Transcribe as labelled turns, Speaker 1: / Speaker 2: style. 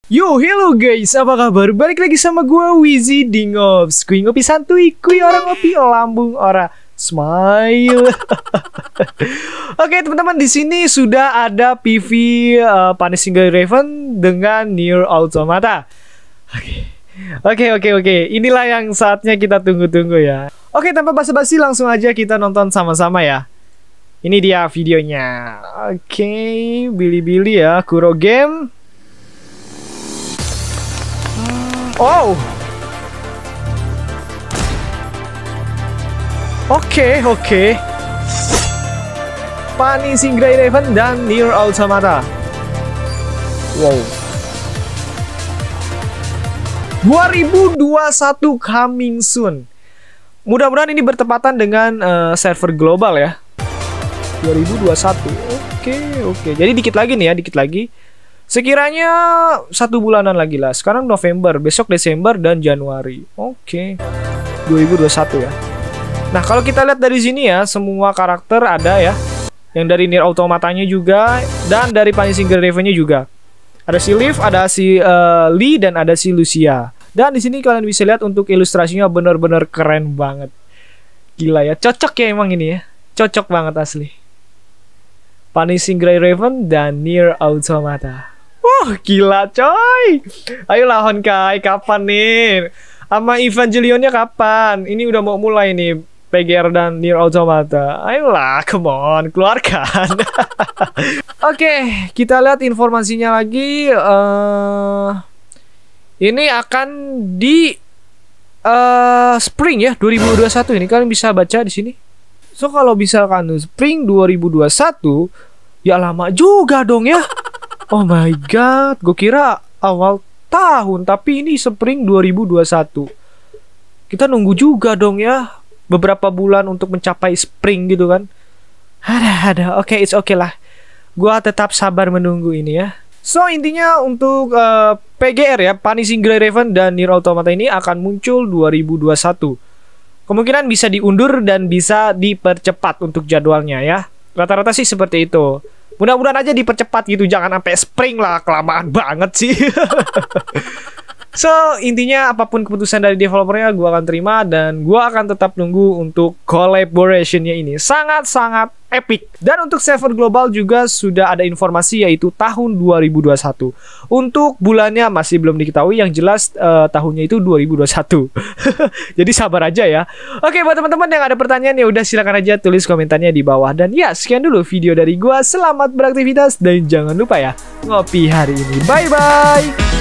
Speaker 1: Yo, hello guys, apa kabar? Balik lagi sama gua Wizzy di Ngops. Kui ngopi santuy, kui orang ngopi lambung ora smile. Oke teman-teman, di sini sudah ada PV Punishing Gray Raven dengan Nier Automata. Oke. Inilah yang saatnya kita tunggu-tunggu ya. Oke, tanpa basa-basi langsung aja kita nonton sama-sama ya. Ini dia videonya. Oke, Bilibili ya, Kuro Game. Oh. Oke. Punishing Gray Raven dan Nier Automata. Wow. 2021 coming soon. Mudah-mudahan ini bertepatan dengan server global ya. 2021. Oke. Jadi dikit lagi nih ya, dikit lagi. Sekiranya 1 bulanan lagi lah. Sekarang November, besok Desember dan Januari. Oke. 2021 ya. Nah, kalau kita lihat dari sini ya, semua karakter ada ya. Yang dari Nier Automatanya juga dan dari Punishing Gray Raven-nya juga. Ada si Liv, ada si Lee dan ada si Lucia. Dan di sini kalian bisa lihat untuk ilustrasinya benar-benar keren banget. Gila ya, cocok ya emang ini ya. Cocok banget asli. Punishing Gray Raven dan Nier Automata. Gila coy. Ayolah Honkai, kapan nih? Sama Evangelionnya kapan? Ini udah mau mulai nih, PGR dan Nier Automata. Ayolah, come on, keluarkan. Oke, kita lihat informasinya lagi. Ini akan di Spring ya, 2021 ini. Kalian bisa baca di sini. So kalau misalkan Spring 2021, ya lama juga dong ya. Oh my god, gue kira awal tahun, tapi ini Spring 2021. Kita nunggu juga dong ya, beberapa bulan untuk mencapai Spring gitu kan. Ada. Oke, it's okay lah. Gua tetap sabar menunggu ini ya. So intinya untuk PGR ya, Punishing Gray Raven dan Nier Automata ini akan muncul 2021. Kemungkinan bisa diundur dan bisa dipercepat untuk jadwalnya ya. Rata-rata sih seperti itu. Mudah-mudahan aja dipercepat gitu, jangan sampai Spring lah, kelamaan banget sih. So, intinya apapun keputusan dari developernya gue akan terima dan gue akan tetap nunggu untuk collaborationnya ini. Sangat-sangat epic. Dan untuk server global juga sudah ada informasi yaitu tahun 2021. Untuk bulannya masih belum diketahui, yang jelas tahunnya itu 2021. Jadi sabar aja ya. Oke, buat teman-teman yang ada pertanyaan ya udah silakan aja tulis komentarnya di bawah. Dan ya, sekian dulu video dari gue. Selamat beraktivitas dan jangan lupa ya, ngopi hari ini. Bye-bye.